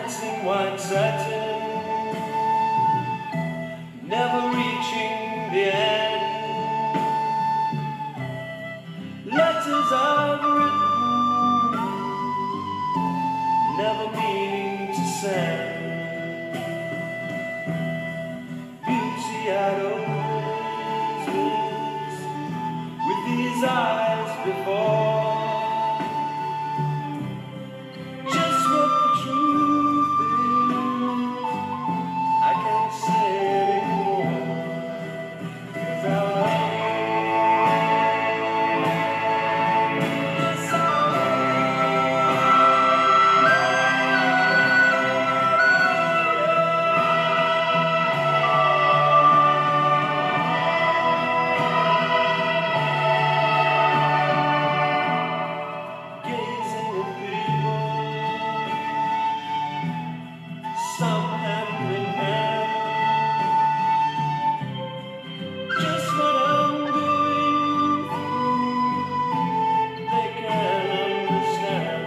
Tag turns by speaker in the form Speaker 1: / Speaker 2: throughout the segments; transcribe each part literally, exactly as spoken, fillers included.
Speaker 1: dancing white satin, never reaching the end. Letters I've written, never meaning to send. Beauty I'd always missed with these eyes before. Just what the truth is, I can't say anymore, 'cause I love you. Yes, I gazing at people, some hand in hand. Just what I'm going through, they can't understand.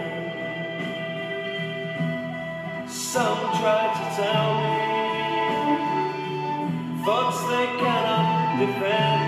Speaker 1: Some try to tell me thoughts they cannot defend.